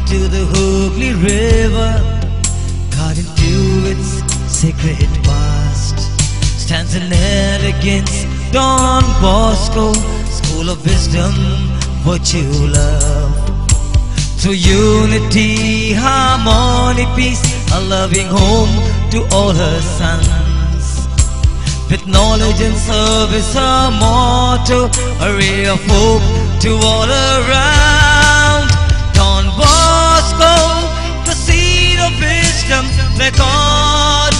to the Hooghly River, cut into its sacred past, stands in elegance Don Bosco, school of wisdom, virtue, love. Through unity, harmony, peace, a loving home to all her sons. With knowledge and service, her motto, a ray of hope to all around. Don Bosco, the seed of wisdom where God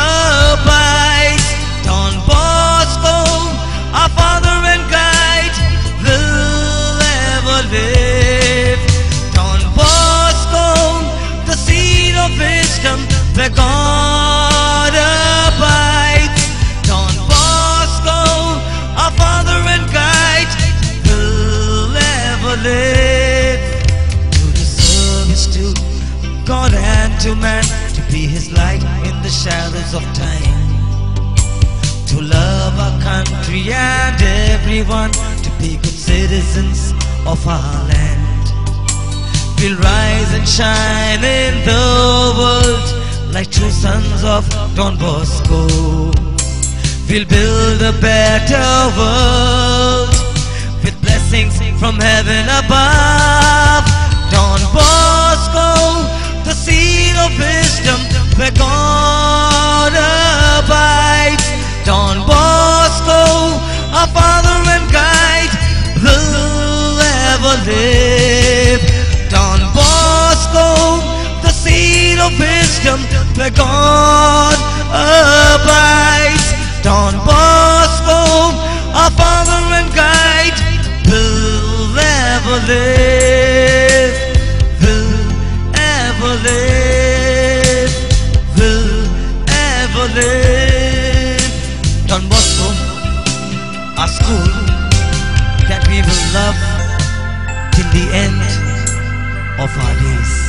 abides. Don Bosco, our father and guide, will ever live. Don Bosco, the seed of wisdom where God abides. Don Bosco, our father and guide, will ever live. To the service to God and to man, to be his light in the shadows of time, to love our country and everyone, to be good citizens of our land. We'll rise and shine in the world like true sons of Don Bosco. We'll build a better world with blessings from heaven above. Don Bosco, the seed of wisdom where God abides. Don Bosco, our father and guide, will ever live. Don Bosco, the seed of wisdom where God abides. Don Bosco, our father and guide, will ever live, will ever live, will ever live. Don Bosco, our school that we will love till the end of our days.